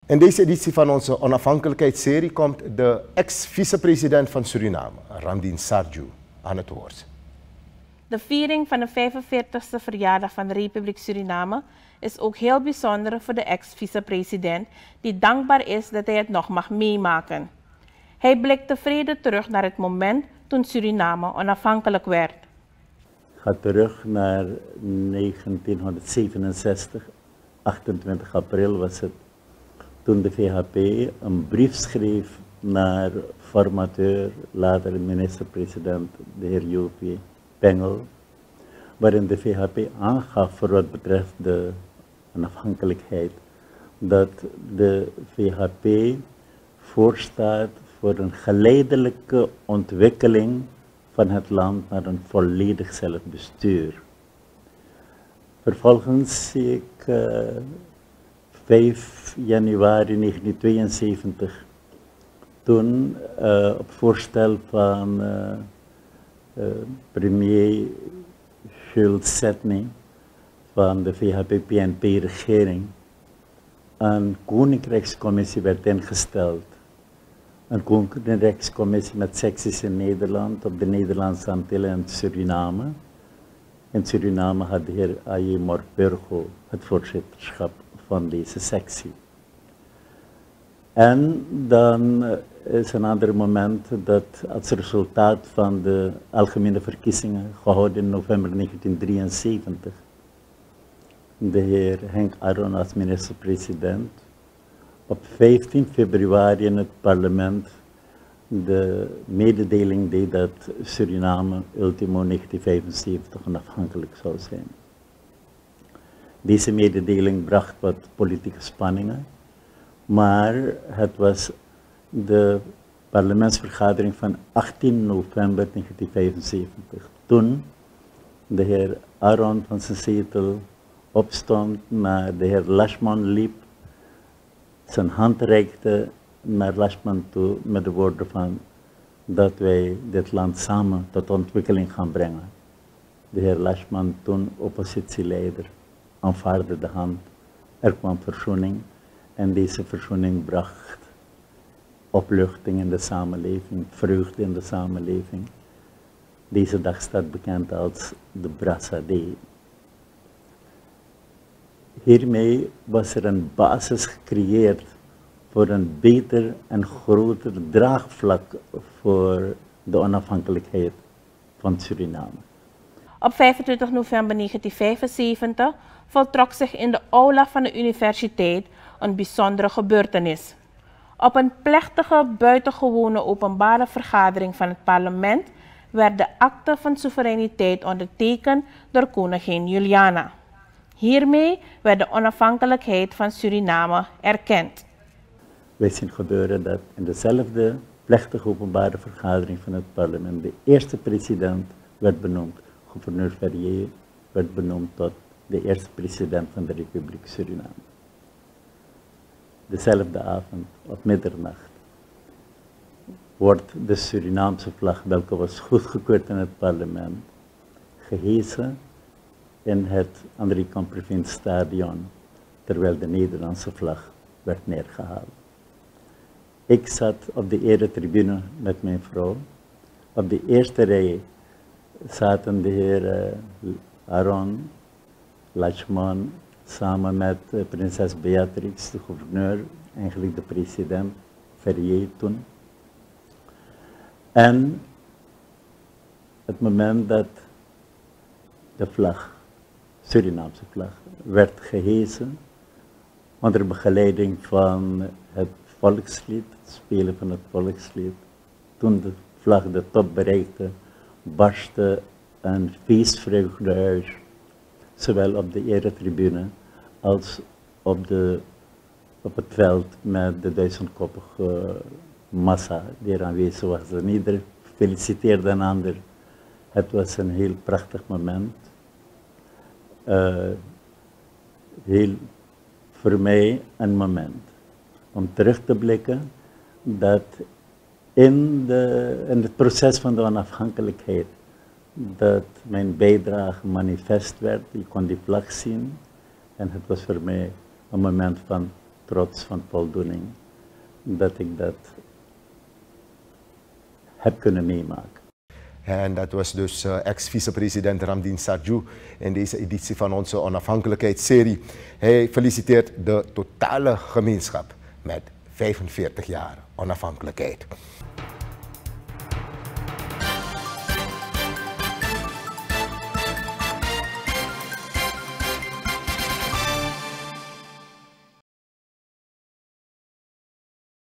In deze editie van onze onafhankelijkheidsserie komt de ex-vicepresident van Suriname, Ramdien Sarju, aan het woord. De viering van de 45e verjaardag van de Republiek Suriname is ook heel bijzonder voor de ex-vicepresident, die dankbaar is dat hij het nog mag meemaken. Hij blikt tevreden terug naar het moment toen Suriname onafhankelijk werd. Ik ga terug naar 1967, 28 april was het, toen de VHP een brief schreef naar formateur, later minister-president, de heer J.P. Pengel, waarin de VHP aangaf voor wat betreft de onafhankelijkheid, dat de VHP voorstaat voor een geleidelijke ontwikkeling van het land naar een volledig zelfbestuur. Vervolgens zie ik 5 januari 1972, toen op voorstel van premier Jules Setny van de VHP-PNP-regering een koninkrijkscommissie werd ingesteld. Een koninkrijkscommissie met secties in Nederland, op de Nederlandse Antillen en Suriname. In Suriname had de heer A.J. Morpurgo het voorzitterschap van deze sectie. En dan is een ander moment dat als resultaat van de algemene verkiezingen gehouden in november 1973, de heer Henk Aron als minister-president op 15 februari in het parlement de mededeling deed dat Suriname ultimo 1975 onafhankelijk zou zijn. Deze mededeling bracht wat politieke spanningen, maar het was de parlementsvergadering van 18 november 1975. Toen de heer Aron van zijn zetel opstond, naar de heer Lashman liep, zijn hand reikte naar Lashman toe met de woorden van dat wij dit land samen tot ontwikkeling gaan brengen. De heer Lashman, toen oppositieleider, aanvaarde de hand. Er kwam verzoening en deze verzoening bracht opluchting in de samenleving, vreugde in de samenleving. Deze dag staat bekend als de Brassade. Hiermee was er een basis gecreëerd voor een beter en groter draagvlak voor de onafhankelijkheid van Suriname. Op 25 november 1975 voltrok zich in de aula van de universiteit een bijzondere gebeurtenis. Op een plechtige, buitengewone openbare vergadering van het parlement werd de akte van soevereiniteit ondertekend door koningin Juliana. Hiermee werd de onafhankelijkheid van Suriname erkend. Wij zien gebeuren dat in dezelfde plechtige openbare vergadering van het parlement de eerste president werd benoemd. Gouverneur Ferrier werd benoemd tot de eerste president van de Republiek Suriname. Dezelfde avond, op middernacht, wordt de Surinaamse vlag, welke was goedgekeurd in het parlement, gehesen in het André Camprevin stadion, terwijl de Nederlandse vlag werd neergehaald. Ik zat op de eretribune met mijn vrouw. Op de eerste rij zaten de heer Aron, Lachman, samen met prinses Beatrix, de gouverneur, eigenlijk de president, Ferrier toen. En het moment dat de vlag, Surinaamse vlag, werd gehesen, onder begeleiding van het volkslied, het spelen van het volkslied. Toen de vlag de top bereikte, barstte een feestvreugde uit, zowel op de eretribune als op het veld met de duizendkoppige massa die er aanwezig was. En ieder feliciteerde een ander. Het was een heel prachtig moment. Heel voor mij een moment om terug te blikken dat in het proces van de onafhankelijkheid dat mijn bijdrage manifest werd. Je kon die vlag zien en het was voor mij een moment van trots, van voldoening dat ik dat heb kunnen meemaken. En dat was dus ex-vicepresident Ramdien Sarju in deze editie van onze onafhankelijkheidsserie. Hij feliciteert de totale gemeenschap met 45 jaar onafhankelijkheid.